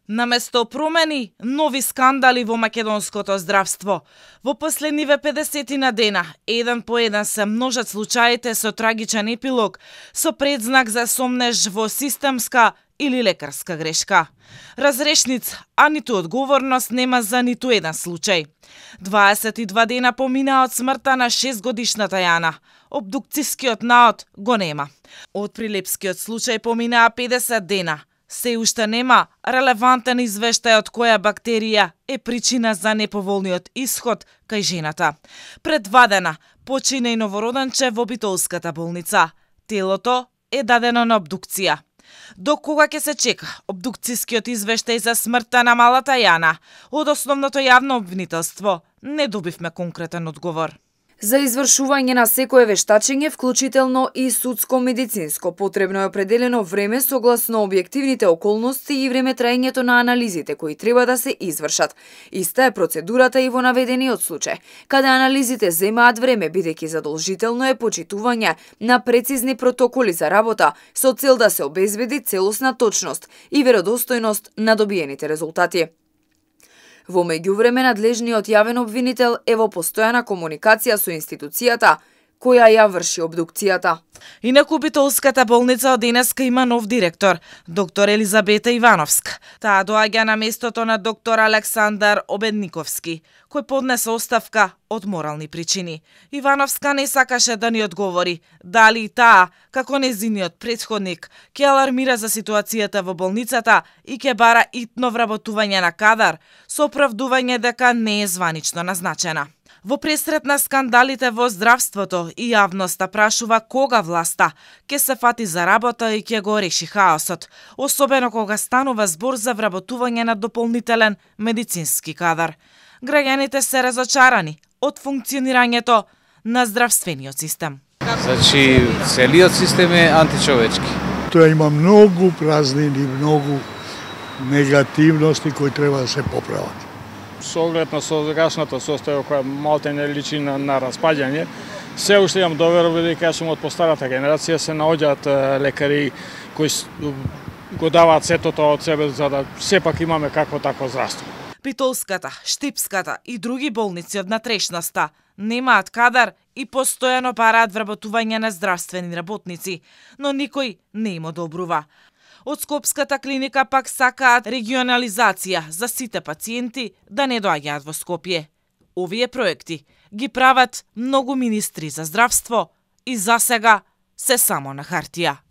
Наместо промени, нови скандали во македонското здравство. Во последниве 50 дена, еден по еден се множат случаите со трагичен епилог, со предзнак за сомнеж во системска или лекарска грешка. Разрешниц, а ниту одговорност нема за ниту еден случај. 22 дена поминаа од смртта на 6-годишната Јана. Обдукцијскиот наод го нема. Од Прилепскиот случај поминаа 50 дена. Се уште нема релевантен извештај од која бактерија е причина за неповолниот исход кај жената. Пред 2 дена почина и новороденче во Битолската болница. Телото е дадено на обдукција. До кога ќе се чека обдукцијскиот извештај за смртта на малата Јана? Од основното јавно обвинителство не добивме конкретен одговор. За извршување на секое вештачење, вклучително и судско-медицинско, потребно е определено време согласно објективните околности и време траењето на анализите кои треба да се извршат. Иста е процедурата и во наведениот случај, каде анализите земаат време бидејќи задолжително е почитување на прецизни протоколи за работа со цел да се обезбеди целосна точност и веродостојност на добиените резултати. Во меѓувреме, надлежниот јавен обвинител е во постојана комуникација со институцијата која ја врши обдукцијата. Инаку Битолската болница од денеска има нов директор, доктор Елизабета Ивановска. Таа доаѓа на местото на доктор Александар Обедниковски, кој поднесе оставка од морални причини. Ивановска не сакаше да ни одговори дали и таа, како незиниот претходник, ќе алармира за ситуацијата во болницата и ќе бара итно вработување на кадар, со оправдување дека не е званично назначена. Во пресрет на скандалите во здравството и јавноста прашува кога власта ќе се фати за работа и ќе го реши хаосот, особено кога станува збор за вработување на дополнителен медицински кадар. Граѓаните се разочарани од функционирањето на здравствениот систем. Значи, целиот систем е античовечки. Тоа има многу празнини, многу негативности кои треба да се поправат. Со оглед на сегашната состојба која малте не личи на распаѓање, се уште имам доверба дека сум од постарата генерација, се наоѓаат лекари кои го даваат сето тоа од себе за да сепак имаме какво такво здравство. Битолската, Штипската и други болници од натрешноста немаат кадар и постојано бараат вработување на здравствени работници, но никој не им одобрува. Од Скопската клиника пак сакаат регионализација за сите пациенти да не доаѓаат во Скопје. Овие проекти ги прават многу министри за здравство и засега се само на хартија.